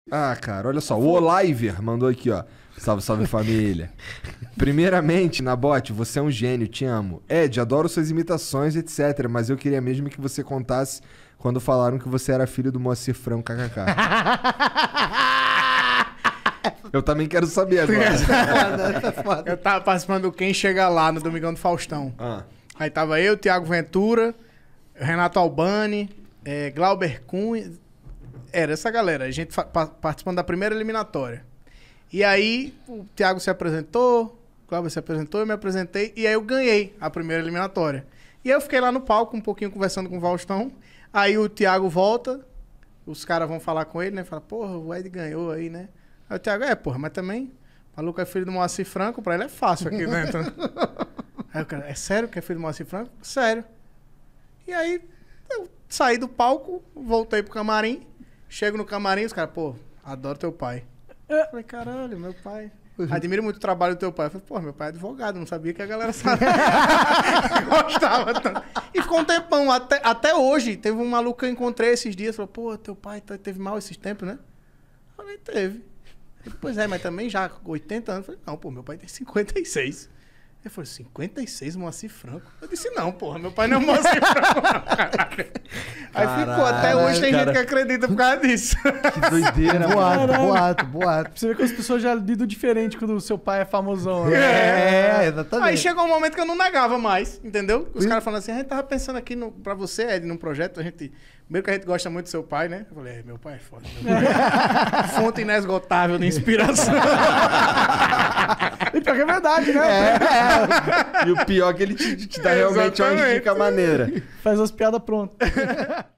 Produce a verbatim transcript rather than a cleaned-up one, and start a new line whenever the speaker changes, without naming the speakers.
Ah, cara, olha só. O Oliver mandou aqui, ó. Salve, salve família. Primeiramente, Nabote, você é um gênio, te amo. Ed, adoro suas imitações, etcétera. Mas eu queria mesmo que você contasse quando falaram que você era filho do Moacir Franco, kkk. Eu também quero saber agora.
Eu tava participando do Quem Chega Lá no Domingão do Faustão.
Ah.
Aí tava eu, Thiago Ventura, Renato Albani, é, Glauber Cunha. Era essa galera. A gente participando da primeira eliminatória. E aí o Thiago se apresentou, o Glauber se apresentou, eu me apresentei. E aí eu ganhei a primeira eliminatória. E aí eu fiquei lá no palco um pouquinho conversando com o Faustão. Aí o Thiago volta, os caras vão falar com ele, né? Fala, porra, o Ed ganhou aí, né? Aí o Thiago, é, porra, mas também, o maluco é filho do Moacir Franco, pra ele é fácil aqui dentro. Aí o cara, é sério que é filho do Moacir Franco? Sério. E aí, eu saí do palco, voltei pro camarim, chego no camarim, os caras, pô, adoro teu pai. Eu falei, caralho, meu pai. Admiro muito o trabalho do teu pai. Eu falei, pô, meu pai é advogado, não sabia que a galera sabia. Gostava tanto. E ficou um tempão, até, até hoje. Teve um maluco que eu encontrei esses dias, falou, pô, teu pai teve mal esses tempos, né? Eu falei, teve. Ele, pois é, mas também já com oitenta anos. Eu falei, não, pô, meu pai tem cinquenta e seis. Ele falou, cinquenta e seis, Moacir Franco? Eu disse, não, porra, meu pai não é Moacir Franco, não, caralho. Aí
Caralho,
ficou, até hoje tem
cara.
gente que acredita por causa disso.
Que doideira,
Boato,
mano.
boato, boato.
Você vê que as pessoas já lidam diferente quando o seu pai é famosão. Né?
É, exatamente.
Aí chegou um momento que eu não negava mais, entendeu? Os caras falando assim, a gente tava pensando aqui no, pra você, Ed, num projeto, a gente... Meio que a gente gosta muito do seu pai, né? Eu falei, é, meu pai é foda. Meu pai é fonte inesgotável de inspiração.
E pior que é verdade, né?
E o pior é que ele te, te dá realmente uma
Exatamente.
dica maneira.
Faz as piadas prontas.